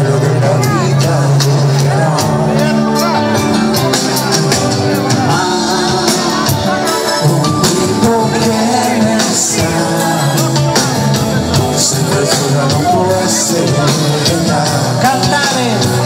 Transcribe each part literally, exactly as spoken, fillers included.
bello della vita tornerà. Un bimbo che ne sa, sempre sola non può essere verità. Cantare!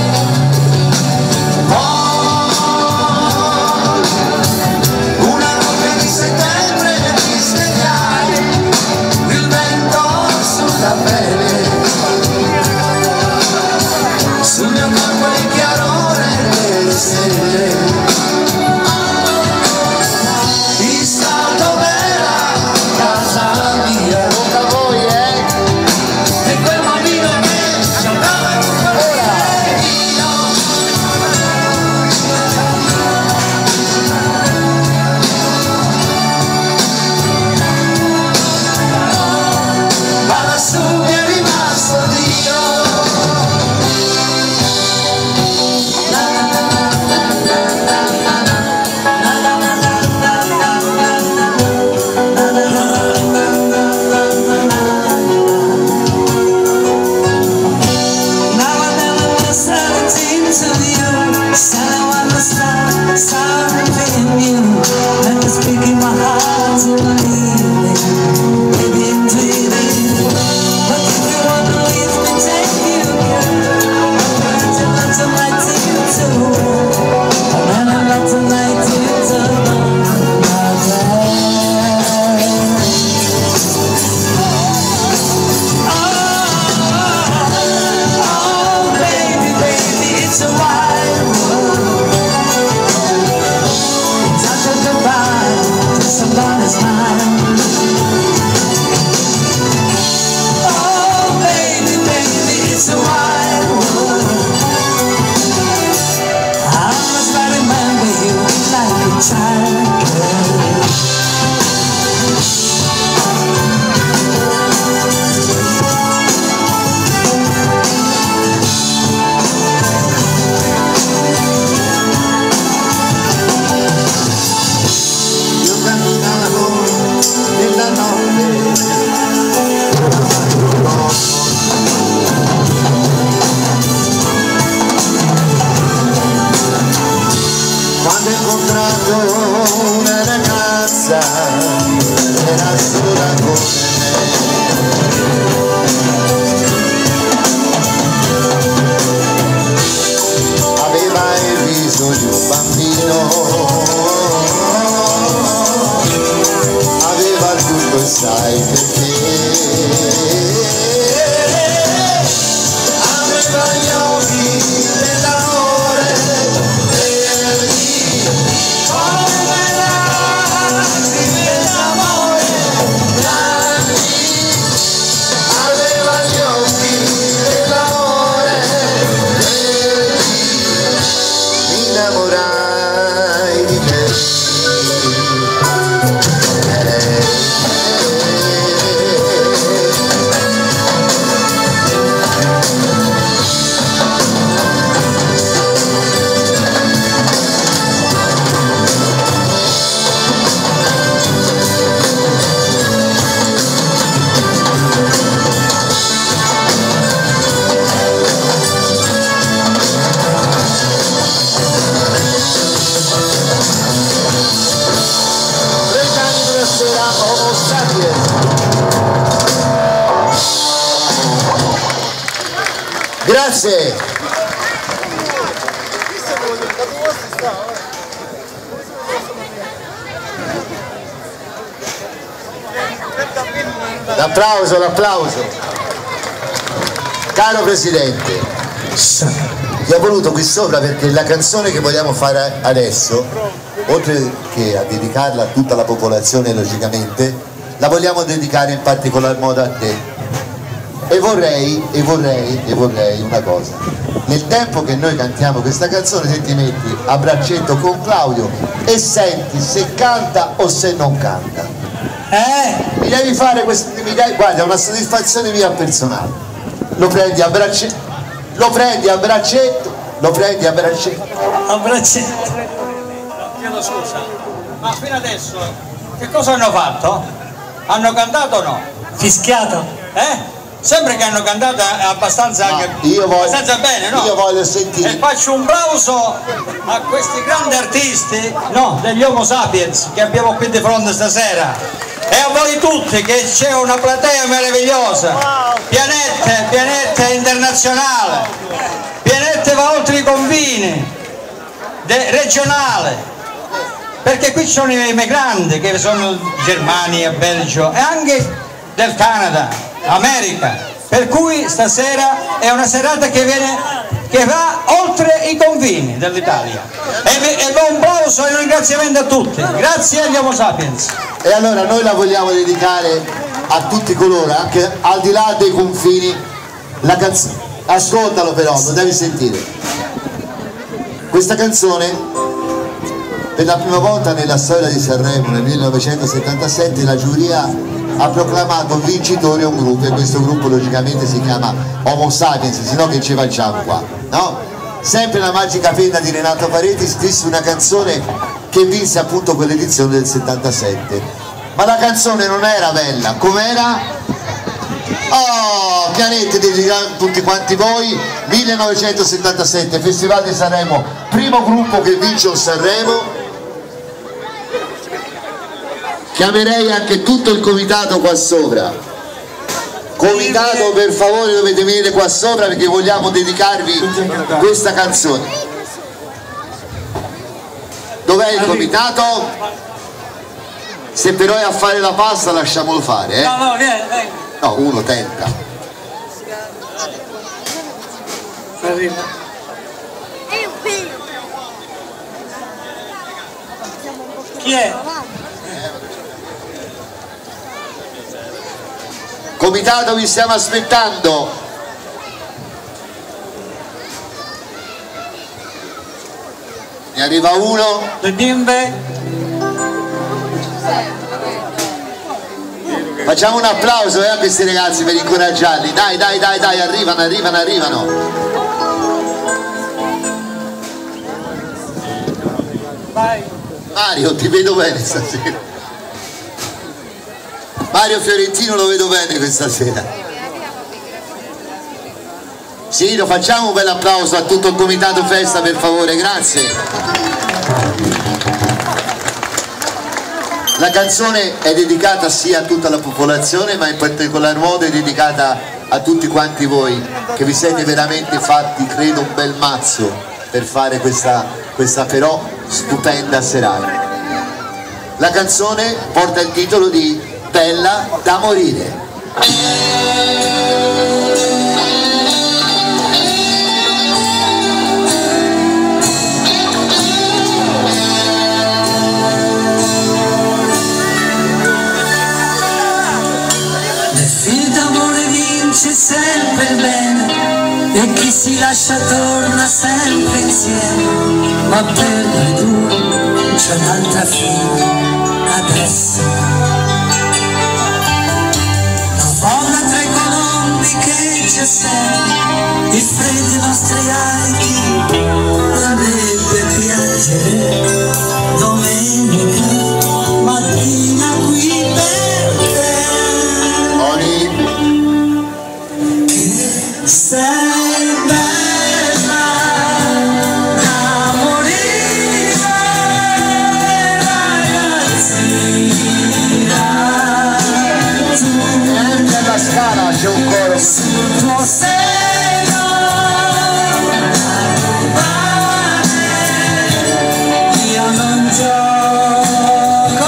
Quando ho incontrato una ragazza era sola come me, aveva il viso di un bambino, aveva tutto e sai perché, aveva gli occhi dell'amore. Grazie. L'applauso, l'applauso. Caro Presidente, ti ho voluto qui sopra perché la canzone che vogliamo fare adesso, oltre che a dedicarla a tutta la popolazione logicamente, la vogliamo dedicare in particolar modo a te. E vorrei, e vorrei, e vorrei una cosa: nel tempo che noi cantiamo questa canzone, se ti metti a braccetto con Claudio e senti se canta o se non canta. Eh? Mi devi fare questo, mi dai, guarda, è una soddisfazione mia personale. Lo prendi a braccetto, lo prendi a braccetto, lo prendi a braccetto. A braccetto. Chiedo scusa, ma fino adesso che cosa hanno fatto? Hanno cantato o no? Fischiato? Eh? sempre che hanno cantato abbastanza, No, anche, io voglio, abbastanza bene, no? Io voglio E sentire. faccio un plauso a questi grandi artisti, no, degli Homo Sapiens che abbiamo qui di fronte stasera, e a voi tutti, che c'è una platea meravigliosa, Pianette, Pianette internazionale, Pianette va oltre i confini, de, regionale, perché qui ci sono i migranti che sono Germania, Belgio e anche del Canada, America, per cui stasera è una serata che, viene, che va oltre i confini dell'Italia, e, e do un plauso e un ringraziamento a tutti, grazie agli Homo Sapiens. E allora noi la vogliamo dedicare a tutti coloro, anche al di là dei confini, la canzone. Ascoltalo però, lo devi sentire. Questa canzone, per la prima volta nella storia di Sanremo nel millenovecentosettantasette, la giuria ha proclamato vincitore un gruppo, e questo gruppo logicamente si chiama Homo Sapiens, se no che ci facciamo qua, no? Sempre la magica penna di Renato Pareti scrisse una canzone che vinse appunto quell'edizione del settantasette, ma la canzone non era bella, com'era? Oh, Pianette, dedicata a tutti quanti voi, millenovecentosettantasette, Festival di Sanremo, primo gruppo che vince un Sanremo. Chiamerei anche tutto il comitato qua sopra. Comitato, per favore, dovete venire qua sopra perché vogliamo dedicarvi questa canzone. Dov'è il comitato? Se però è a fare la pasta lasciamolo fare, eh? No, no, vieni, vieni. No, uno tenta. Arriva. Chi è? Comitato, vi stiamo aspettando. Ne arriva uno. Le bimbe? Facciamo un applauso eh, a questi ragazzi per incoraggiarli. Dai, dai, dai, dai, arrivano, arrivano, arrivano. Vai. Mario, ti vedo bene stasera. Mario Fiorentino lo vedo bene questa sera. Sì, lo facciamo un bel applauso a tutto il comitato festa, per favore, grazie. La canzone è dedicata sia a tutta la popolazione, ma in particolar modo è dedicata a tutti quanti voi che vi siete veramente fatti, credo, un bel mazzo per fare questa, questa però stupenda serata. La canzone porta il titolo di Bella da morire. Sempre il bene, e chi si lascia torna sempre insieme, ma per noi due c'è un'altra fine adesso. La folla tra i colombi che ci assegna, il freddo dei nostri alti, la neve piangere, domenica mattina qui per te. Sei bella da morire, ragazzina, tu Anche alla Scala c'è un coro. sul tuo seno a rubare, io non gioco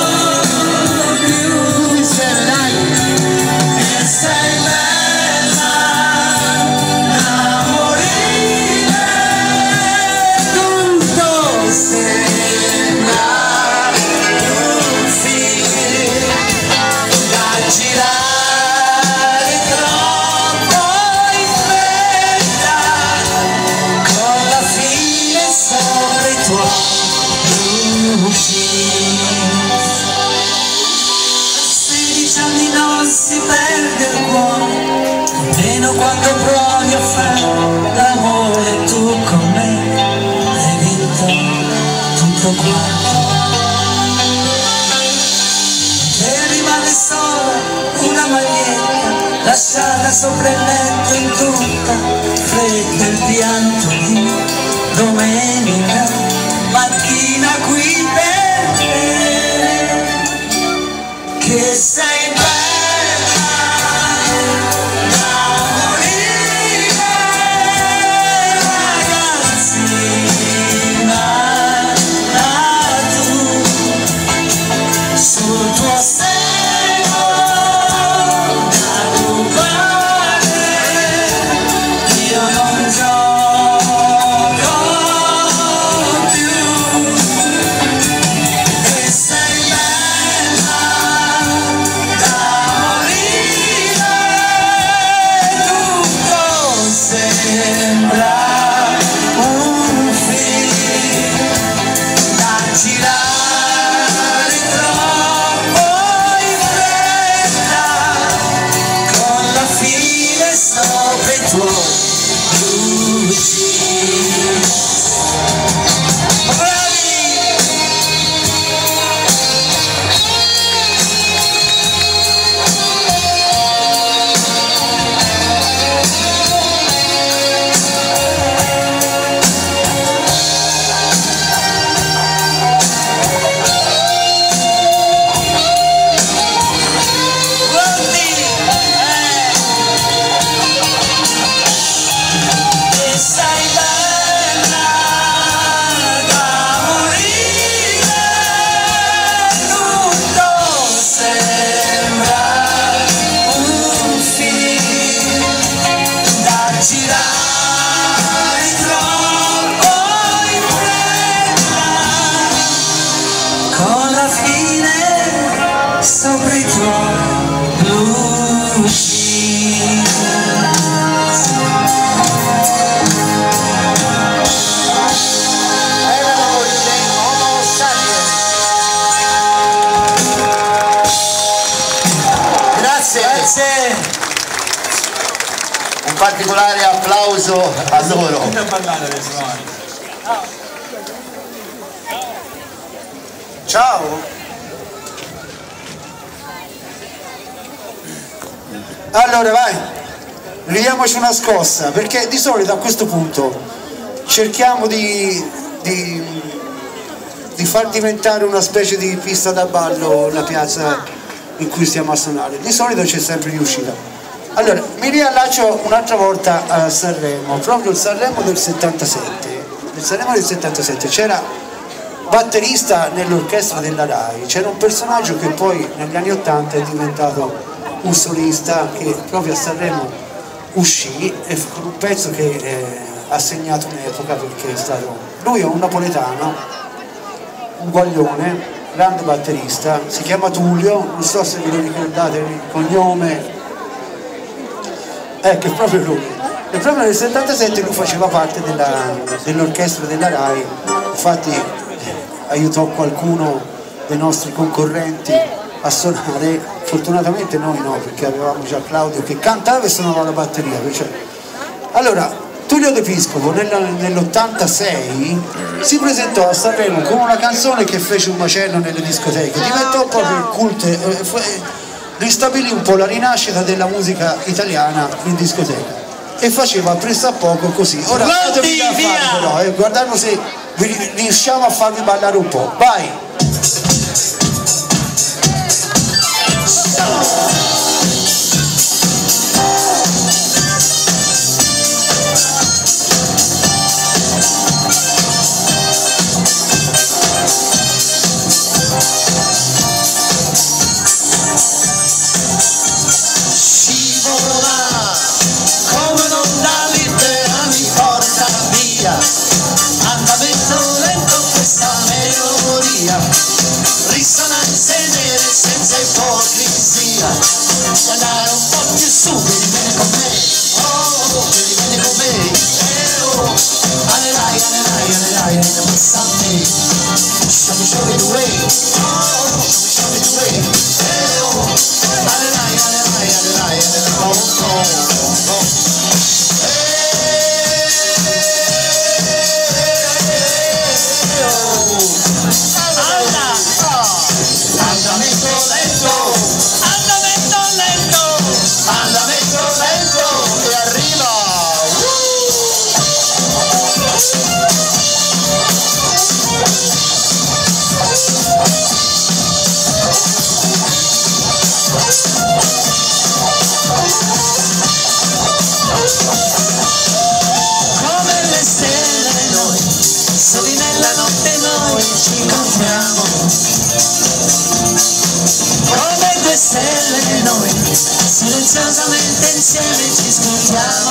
più. Tutti insieme, dai! E sei bella sedici anni non si perde il cuore, nemmeno quando provi a fare l'amore. Tu con me hai vinto tutto quanto, e rimane sola una maglietta lasciata sopra il letto in tutta fredda il pianto di domenica mattina qui per te, che sei bella da morire, ragazzina, tu sul tuo seno da rubare, io non gioco più, e sei bella da morire, tutto sembra un film da girare troppo in fretta, con la fine sopra i tuoi luci. Bravi! Pronti? Eh. E sei bella da morire, tutto sembra un film da girare troppo in fretta, con la fine sopra i tuoi luci. Erano le Homo sapiens. Grazie. Grazie. Un particolare applauso a loro. Ciao! Allora vai, ridiamoci una scossa, perché di solito a questo punto cerchiamo di, di, di far diventare una specie di pista da ballo la piazza in cui stiamo a suonare. Di solito c'è sempre riuscita. Allora, mi riallaccio un'altra volta a Sanremo, proprio il Sanremo del settantasette. Nel Sanremo del settantasette c'era batterista nell'orchestra della RAI, c'era un personaggio che poi negli anni ottanta è diventato un solista che proprio a Sanremo uscì e fu un pezzo che eh, ha segnato un'epoca, perché è stato, lui è un napoletano, un guaglione, grande batterista, si chiama Tullio, non so se vi lo ricordate il cognome, ecco, è proprio lui. E proprio nel settantasette lui faceva parte dell'orchestra della RAI, infatti aiutò qualcuno dei nostri concorrenti a suonare, fortunatamente noi no, perché avevamo già Claudio che cantava e suonava la batteria. Cioè. Allora, Tullio De Piscopo nell'ottantasei si presentò a Sanremo con una canzone che fece un macello nelle discoteche, diventò proprio il culto, eh, ristabilì un po' la rinascita della musica italiana in discoteca e faceva pressappoco così. Ora fatemi da fare però, eh, guardando se vi riusciamo a farvi ballare un po', vai! Risonanze nere senza ipocrisia, guardare un po' più su, vieni bene con me, oh, vieni bene con me, eh oh, alerai, alerai, alerai, and what's up me, show me, show me the way, oh, show me, show me the way, eh oh, alerai, alerai, alerai, alerai, oh, oh, oh, andamento lento, andamento lento, andamento lento. ci incontriamo come due stelle noi, silenziosamente insieme ci scontriamo.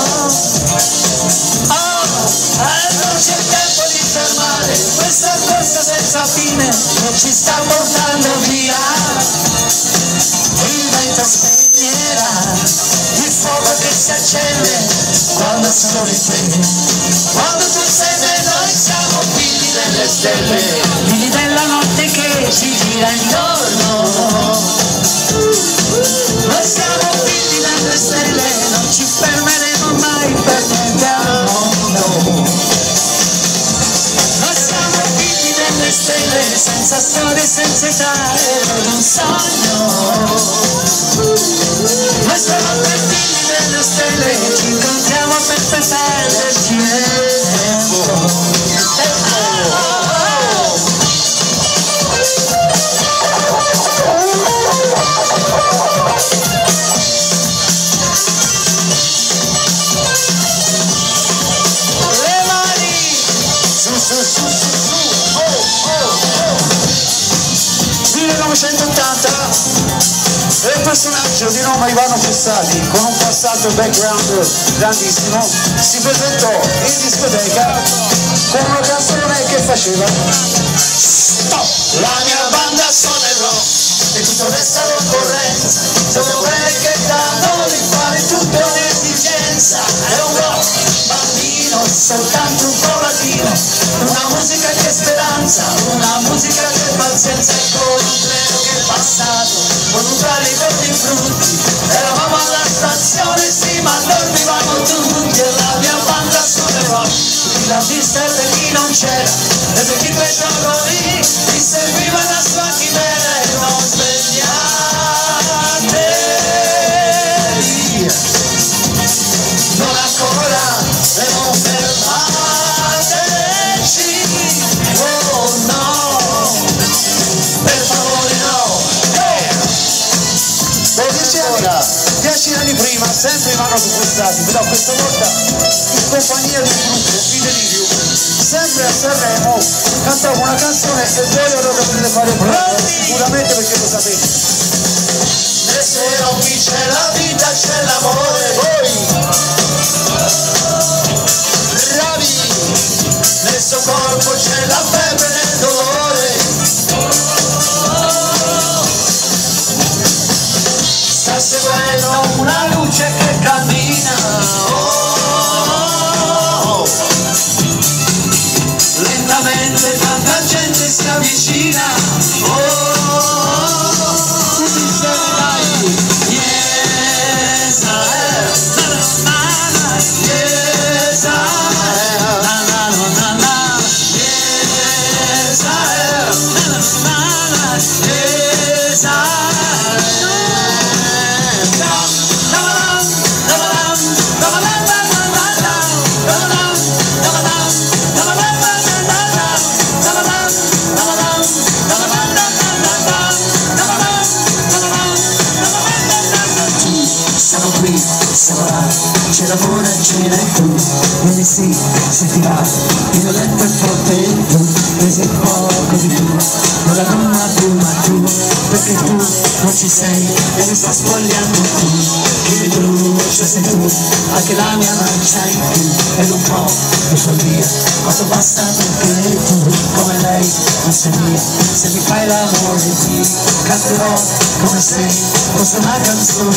Oh, non c'è tempo di fermare questa corsa senza fine che ci sta portando via. Il vento spegnerà il fuoco che si accende quando sono in te, quando tu sei me noi siamo figli delle stelle, figli della notte che ci gira intorno. Noi siamo figli delle stelle, non ci fermeremo mai per niente al mondo. Noi siamo figli delle stelle, senza storie, senza età, ed un sogno. Noi siamo figli delle stelle, ci incontriamo per perderci nel tempo. millenovecentottanta il personaggio di nome Ivano Fossati, con un passato background grandissimo, si presentò in discoteca con una canzone che faceva stop, la mia banda suonerò e tutto resta all'occorrenza, sono quelli che danno di fare tutto un'esigenza. È un rock bambino, soltanto un po' latino, una musica che è speranza, una musica che è pazienza. E con un treno che è passato, con un tralico di frutti, eravamo alla stazione, sì, ma dormivamo tutti. E la mia banda suonerò, la vista per chi non c'era, e per chi quel giorno lì mi serviva la sua chimera. E non svegliate via, non ancora, e non fermateci, oh no, per favore no. Lo diceva dieci anni prima, sempre Ivano Fossati, però questa volta in compagnia di un gruppo, i Delirium, sempre a Sanremo, cantavo una canzone e voi ora potete fare bravo, sicuramente perché lo sapete. Se non qui c'è la vita, c'è l'amore, voi bravi, nel suo corpo c'è la febbre nel dolore, sta seguendo una luce che cammina, oh, lentamente tanta gente si avvicina, oh, tutti insieme dai. C'è l'amore, ce n'hai tu, vieni sì, sentirà, il letto è forte e tu, presi poco di più, non la donna più ma tu, perché tu non ci sei e mi sta spogliando tu, chi mi brucia sei tu, anche la mia mancia in più, ed un po' di follia, quanto basta perché tu, come lei, non sei mia, se mi fai l'amore ti canterò come sei, fosse una canzone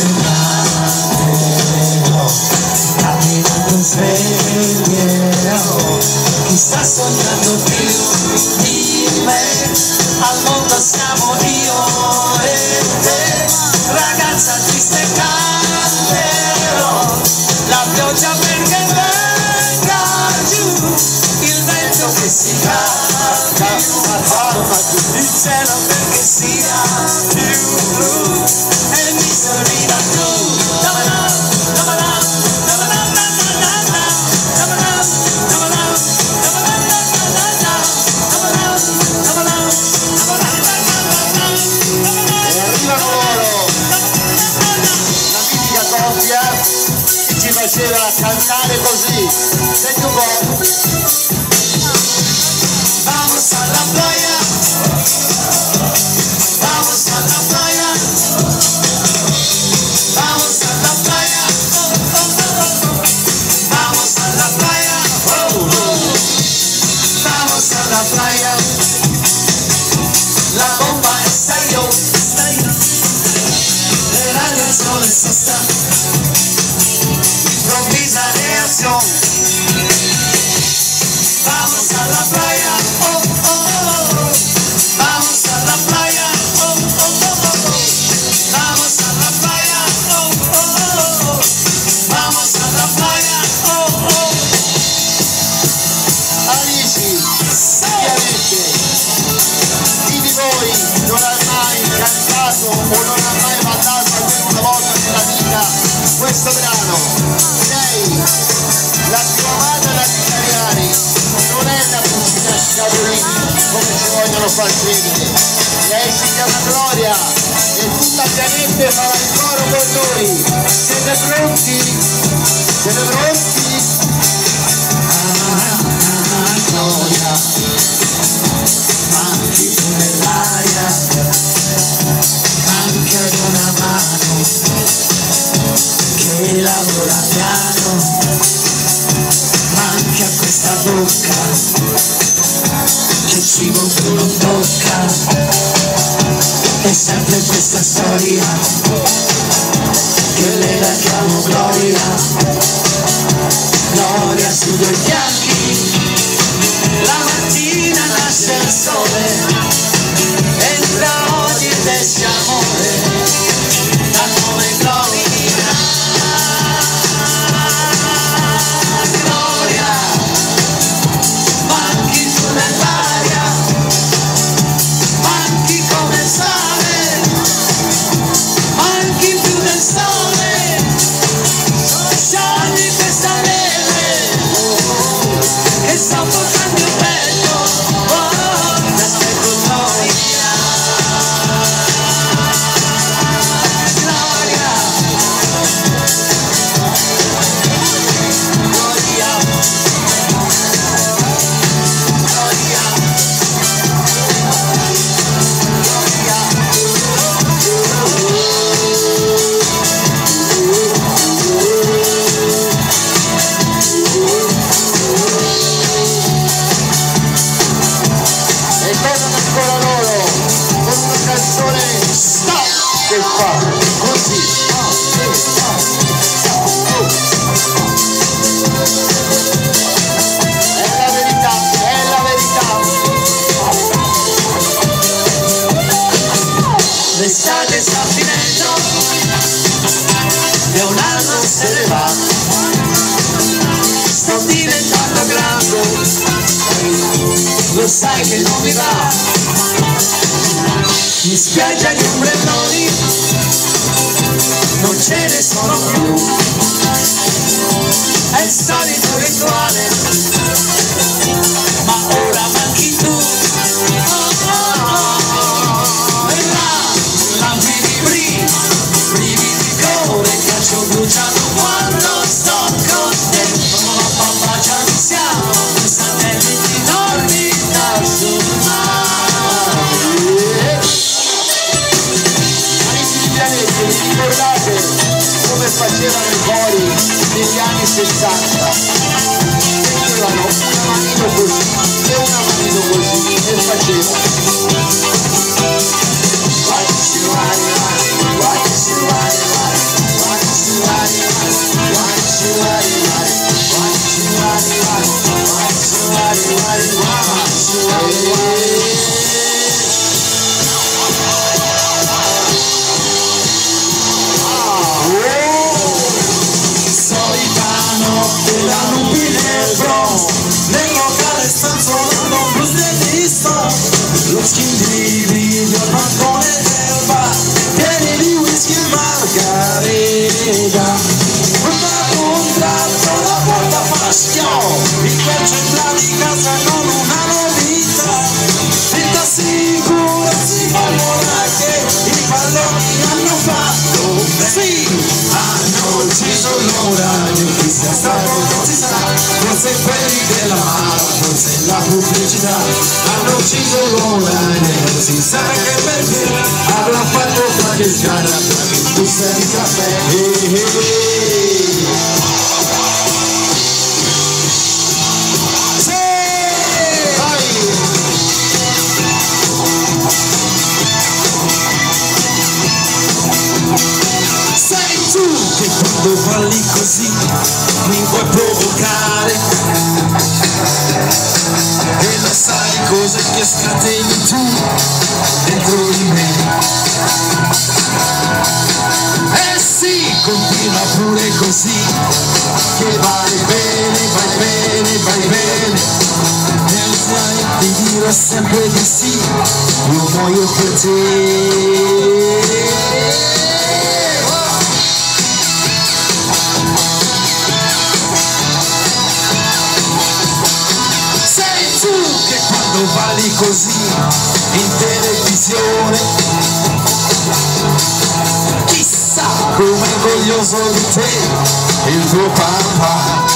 canterò. Camminando sveglierò chi sta sognando più di me, al mondo siamo io e te, ragazza triste canterò, la pioggia perché venga giù, il vento che si calma più al palma, il cielo perché sia più blu, e mi sorrida tu, amici di Pianete, chi di voi non ha mai cantato o non ha mai ballato almeno una volta nella vita questo brano? Lei, la più amata dagli italiani, non è la cucina Scavolini come ci vogliono far credere. Lei si chiama Gloria e tutta Pianete farà il coro con noi. Siete pronti? Siete pronti? Gloria, manchi tu nell'aria, manca ad una mano che lavora piano, manca a questa bocca che cibo tu non tocca, è sempre questa storia che le la chiamo Gloria. Gloria su due fianchi, la mattina nasce il sole, entra odio ed esce amore, dal nome Gloria. Gloria, manchi tu nell'aria, manchi come il sale, manchi più del sole, sciogli questa neve che sta portando il petto, oh, ti aspetto Gloria, Gloria, Gloria, e tornano ancora loro con una canzone stop che fa così. È la verità, è la verità. L'estate sta finendo e un anno se ne va, sto diventando grande, lo sai che non mi va, in spiaggia gli ombrelloni non ce ne sono più, è il solito rituale, ma ora manchi tu, oh, oh, oh. E là, lampi di bri, brividi di cuore, calcio bruciato quando sto con te, ma papà già non siamo, satelliti d'orbita sul mare. Amici di Pianete, vi ricordate come facevano i cori negli anni sessanta? Mettevano una manino così e una manino così e facevano. Watch you ride, ride, watch you ride, ride, watch you ride, ride, watch you ride, ride, watch you ride, ride, watch you ride, ride, watch you ride, ride. Solita notte la nubile bro, nel locale sta suonando un blues dell'Isto, lo skin di video al bancone del bar, pieni di whisky e margarita, una contratto la porta fa schiavo, il centrale di casa con una novità, finta sicura si valora che i palloni hanno fatto, sì, hanno ucciso l'orario, chi sia stato non si sa, forse quelli della mala, forse la pubblicità, hanno ucciso l'orario, non si sa che perché, avrà fatto qualche sgarra, qualche busta di caffè, eh, eh, eh. Sei tu che quando balli così mi vuoi provocare e lo sai cosa che scateni tu dentro di me. Eh sì, continua pure così che vai bene, vai bene, vai bene. dirò sempre di sì, io muoio per te. Sei tu che quando balli così in televisione, chissà com'è orgoglioso di te il tuo papà.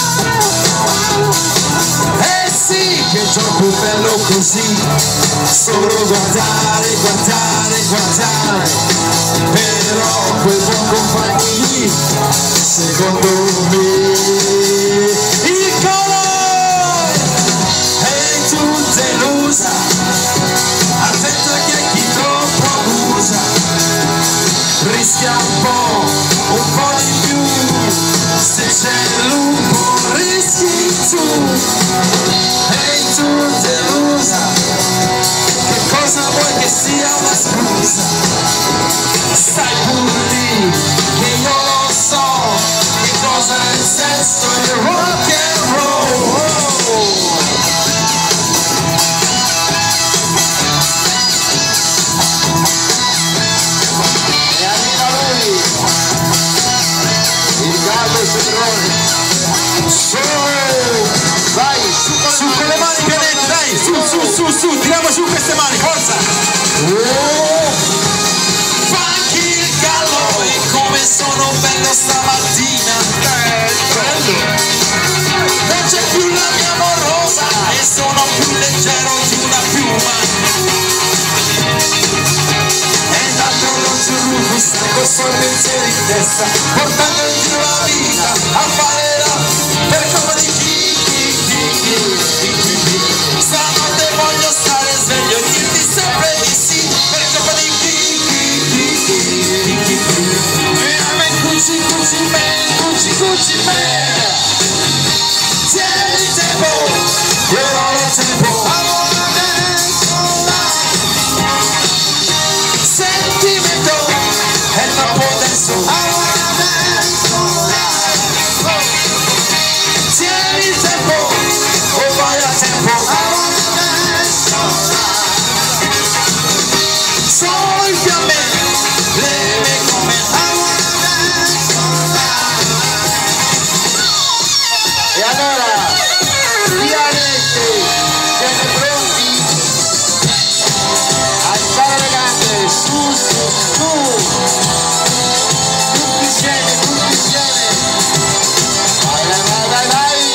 Eh sì, che gioco bello così, solo guardare, guardare, guardare. Però quel buon compagno lì, secondo me, il colore è tu delusa. Attenta che chi troppo abusa rischia un po', un po' di più. Se c'è lupo rischi tu. Ehi tu delusa, che cosa vuoi che sia una scusa? Stai pur lì, che io lo so, che cosa è il sesso e il rock and roll. Oh. E arriva lui, il gallo Cedrone. Su, vai, su con, su con le mani pianeti, dai, su, su, su, su, tiriamo su queste mani, forza! Oh. Funky il gallo, e come sono bello stamattina, eh, bello! Non c'è più la mia amorosa, e sono più leggero di una piuma. E tanto non c'è Rufus, con suoi pensieri in testa, portando in giro la vita a fare la... per colpa di chi, chi, chi, chi, chi, chi. Stanotte voglio stare sveglio e dirti sempre di sì, per colpa di chi, chi, chi, chi, chi, chi. E a me cuci, cuci me, cuci, cuci me. Tieni il tempo, io non ho tempo. Sentimento è troppo denso. Tieni il tempo o vai a tempo. Sono in fiamme, leve come e allora pianeti, siete pronti a stare le gambe su su su, tutti insieme, tutti insieme. Vai vai vai vai.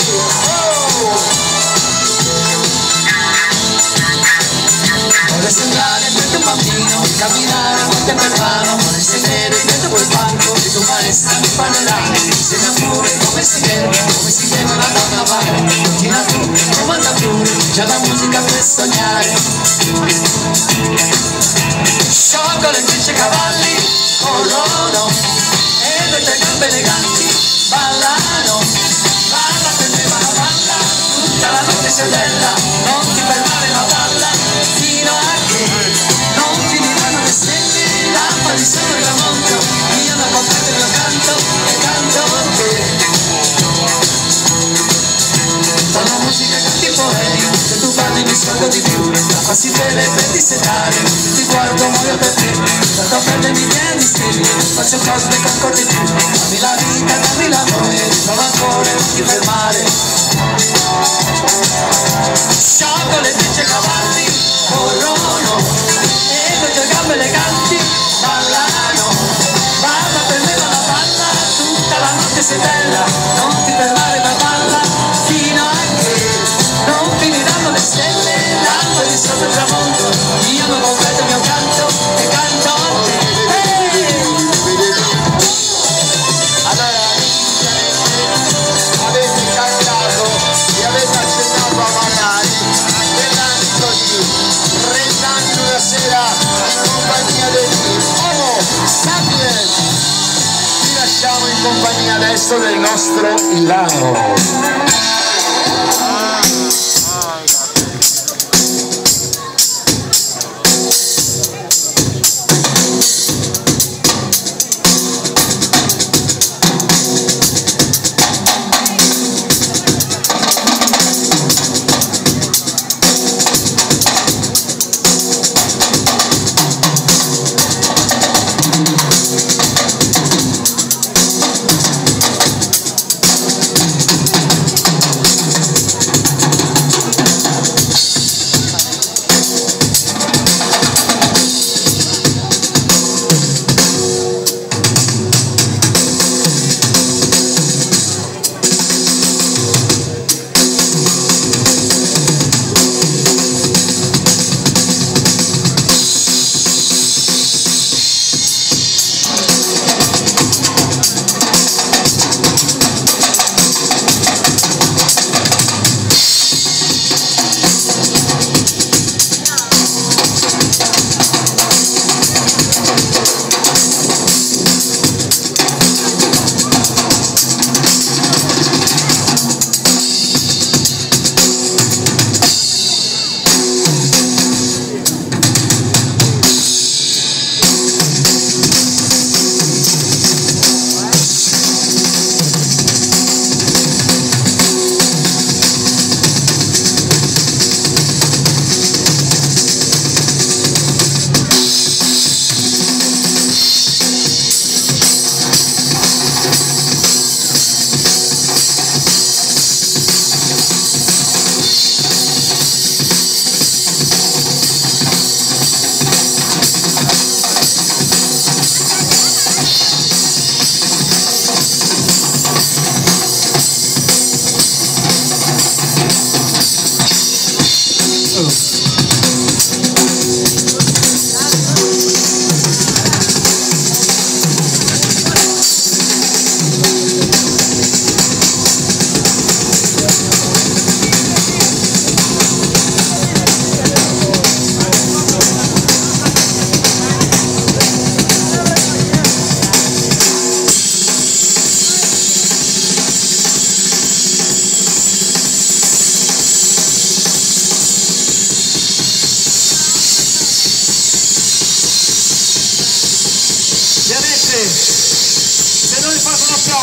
Vorrei sembrare per un bambino, camminare qualche per mano, vorrei sedere dietro quel banco e tua maestra mi parlerà. Insegna pure come si deve, come si deve una donna fare. Continua tu, comanda pure, c'è la musica per sognare. Sciolgo le trecce cavalli, corrono, e le tue gambe eleganti ballano. Balla per me, ma balla, tutta la notte sei bella, non ti fermare ma balla, fino a che non finiranno le stelle, lampadi sopra il tramonto, io non comprendo il mio canto e canto a te. Tutta la musica canti poemi, se tu parli mi sciolgo di più, l'acqua si beve per dissetare, ti guardo muoio per te, tanto pelle mi vieni stelle, faccio cose che ancora di più, dammi la vita, dammi l'amore, prova ancora e non ti fermare. Sciolgo le trecce cavalli, corrono, e le tue gambe eleganti ballano. Balla per me ma la balla, tutta la notte sei bella, non ti fermare ma balla, fino a che non finiranno le stelle, lampadi sopra il tramonto, io non completo il mio canto e canto a te. Hey! Allora, avete cantato e avete accennato a ballare nell'ambito di trenta anni una sera in compagnia degli Homo Sapiens. Vi lasciamo in compagnia adesso del nostro Ilano.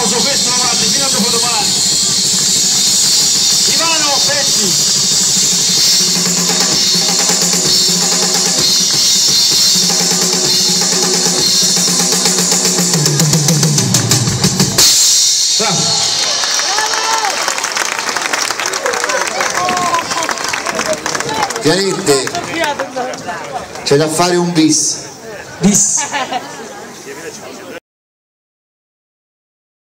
applauso, questo avanti fino a dopo domani. Ivano Pezzi. Pianette, c'è da fare un bis. Bis.